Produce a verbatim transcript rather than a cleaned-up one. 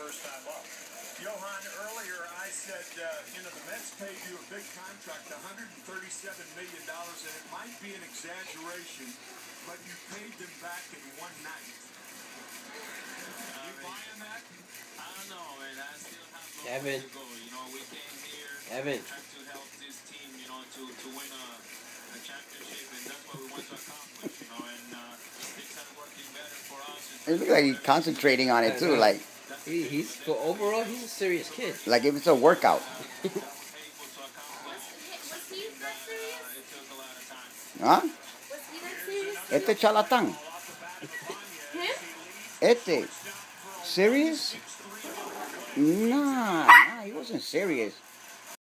first time up. Johan, earlier I said, uh, you know, the Mets paid you a big contract, one hundred thirty-seven million dollars, and it might be an exaggeration, but you paid them back in one night. Uh, you buying that? I don't know, man. I still have no Evan. way to go. You know, we came here Evan. trying to help this team, you know, to, to win a, a championship, and that's what we want to accomplish, you know, and uh, things are working better for us. It looks like he's concentrating on it too, like He, he's for overall he's a serious kid. like if it's a workout. Was, was he that serious? Huh? Was he that serious? Este charlatán. Him? Este. Serious? Nah, nah, he wasn't serious.